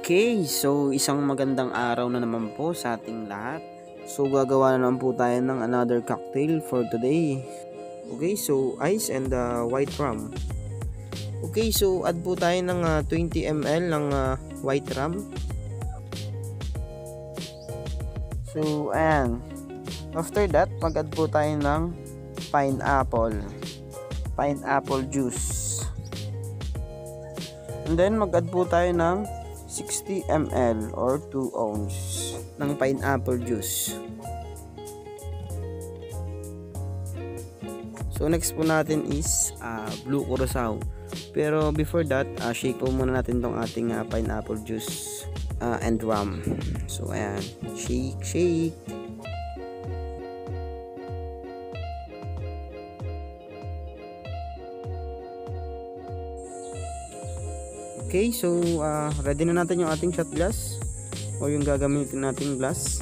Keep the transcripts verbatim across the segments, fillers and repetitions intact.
Okay, so isang magandang araw na naman po sa ating lahat. So gagawa na naman po tayo ng another cocktail for today. Okay, so ice and uh, white rum. Okay, so add po tayo ng uh, twenty milliliters ng uh, white rum. So ayan. After that, mag-add po tayo ng pineapple. Pineapple juice. And then mag-add po tayo ng sixty milliliters or two ounces ng pineapple juice. So next po natin is uh, blue curacao. Pero before that, uh, shake po muna natin tong ating uh, pineapple juice uh, and rum. So ayan, shake, shake. Okay, so uh, ready na natin yung ating shot glass o yung gagamitin nating glass.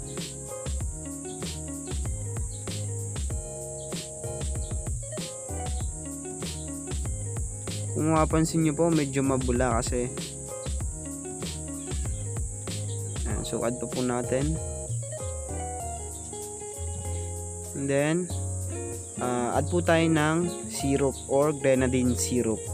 Kung mapapansin nyo po, medyo mabula kasi. Ayan, so add po po natin. And then uh, add po tayo ng syrup or grenadine syrup.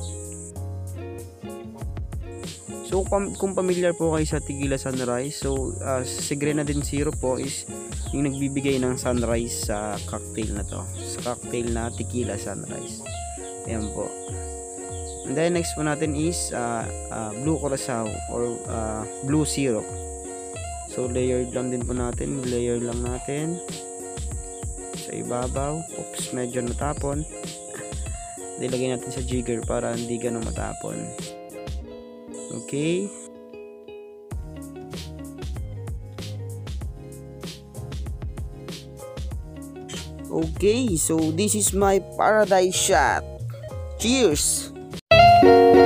So kung, kung familiar po kayo sa Tequila Sunrise, so uh, si grenadine syrup po is yung nagbibigay ng sunrise sa cocktail na to, sa cocktail na Tequila Sunrise. Ayan po. And then next po natin is uh, uh, blue curacao or uh, blue syrup. So layered lang din po natin, layer lang natin sa ibabaw. Oops, medyo natapon. Dilagay natin sa jigger para hindi ganun matapon. Okay. Okay, so this is my paradise shot. Cheers.